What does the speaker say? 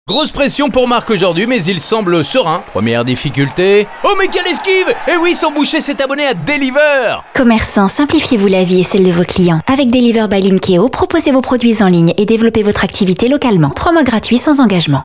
Grosse pression pour Marc aujourd'hui, mais il semble serein. Première difficulté... Oh mais quelle esquive! Et oui, son boucher s'est abonné à Deliver! Commerçants, simplifiez-vous la vie et celle de vos clients. Avec Deliver by Linkeo, proposez vos produits en ligne et développez votre activité localement. 3 mois gratuits sans engagement.